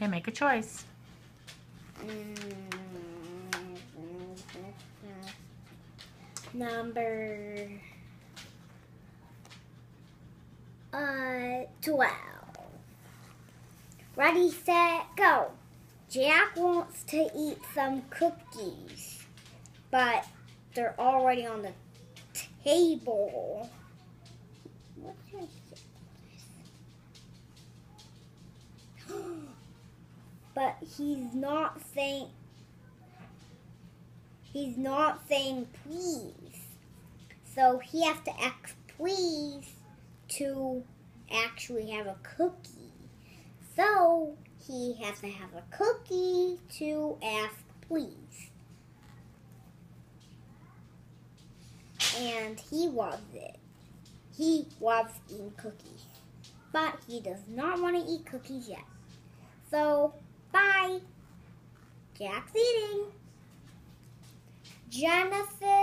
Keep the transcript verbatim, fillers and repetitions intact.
Okay, make a choice. Number uh twelve. Ready, set, go. Jack wants to eat some cookies, but they're already on the table. What should I say? But he's not saying he's not saying please. So he has to ask please to actually have a cookie. So he has to have a cookie to ask please. And he loves it. He loves eating cookies. But he does not want to eat cookies yet. So, bye. Jack's eating. Genesis